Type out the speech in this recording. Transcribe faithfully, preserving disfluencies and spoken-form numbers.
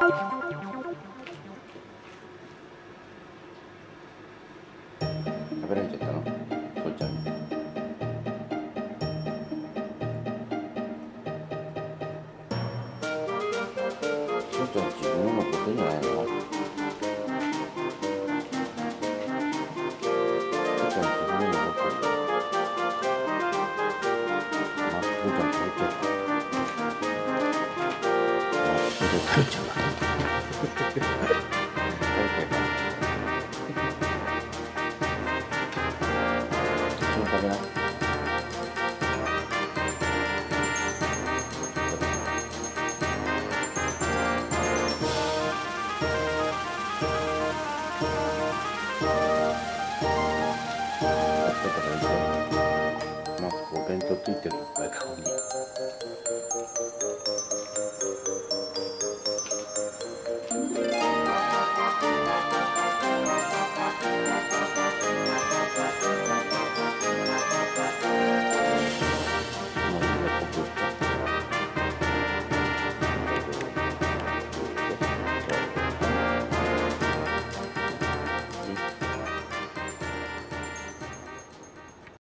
食べられちゃったの？そうちゃんに。そうちゃん自分のことじゃないの？そうちゃん自分のことで。まあ、そうちゃん食べちゃった。まあ、そうちゃん食べちゃった。